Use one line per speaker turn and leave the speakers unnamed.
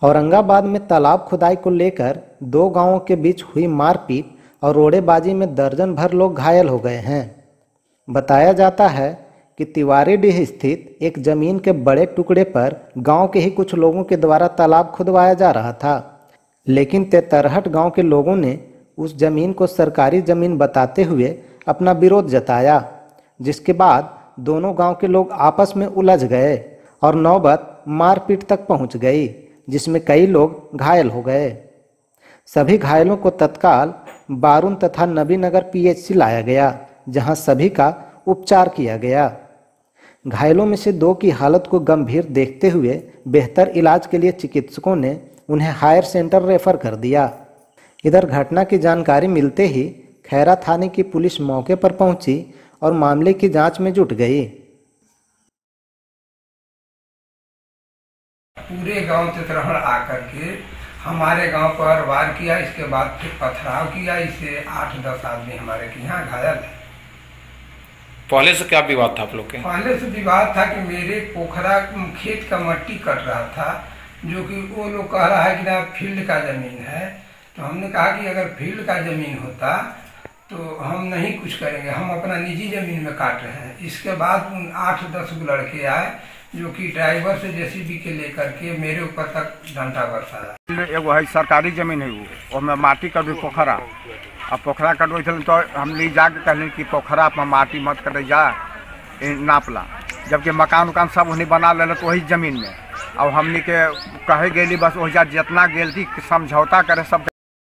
औरंगाबाद में तालाब खुदाई को लेकर दो गांवों के बीच हुई मारपीट और रोड़ेबाजी में दर्जन भर लोग घायल हो गए हैं। बताया जाता है कि तिवारीडीह स्थित एक जमीन के बड़े टुकड़े पर गांव के ही कुछ लोगों के द्वारा तालाब खुदवाया जा रहा था, लेकिन तेतरहट गांव के लोगों ने उस जमीन को सरकारी जमीन बताते हुए अपना विरोध जताया, जिसके बाद दोनों गांव के लोग आपस में उलझ गए और नौबत मारपीट तक पहुंच गई, जिसमें कई लोग घायल हो गए। सभी घायलों को तत्काल बारून तथा नबीनगर पीएचसी लाया गया, जहां सभी का उपचार किया गया। घायलों में से दो की हालत को गंभीर देखते हुए बेहतर इलाज के लिए चिकित्सकों ने उन्हें हायर सेंटर रेफर कर दिया। इधर घटना की जानकारी मिलते ही खैरा थाने की पुलिस मौके पर पहुंची और मामले की जांच में जुट गई।
पूरे गांव तेतरहट आकर के हमारे गांव पर वार किया। इसके बाद फिर पथराव किया। इससे 8-10 आदमी हमारे के यहाँ घायल है।
पहले से क्या विवाद था आप लोग के?
पहले से विवाद था कि मेरे पोखरा खेत का मट्टी कट रहा था, जो कि वो लोग कह रहा है कि ना फील्ड का जमीन है। तो हमने कहा कि अगर फील्ड का जमीन होता तो हम नहीं कुछ करेंगे, हम अपना निजी जमीन में काट रहे हैं। इसके बाद 8-10 लड़के आए, जो कि ड्राइवर से जेसीबी के लेकर के मेरे ऊपर तक डंडा बरसाया।
एगो है सरकारी जमीन है, वो में माटी कटो पोखरा, अब पोखरा कटो तो हम ले जाके कहले कि पोखरा पर माटी मत कटे जा नापला, जबकि मकान उकान सब उन्हें बना ले तो वही जमीन में। अब हमने के कहे गेली बस वही जितना गेल थी समझौता करे सब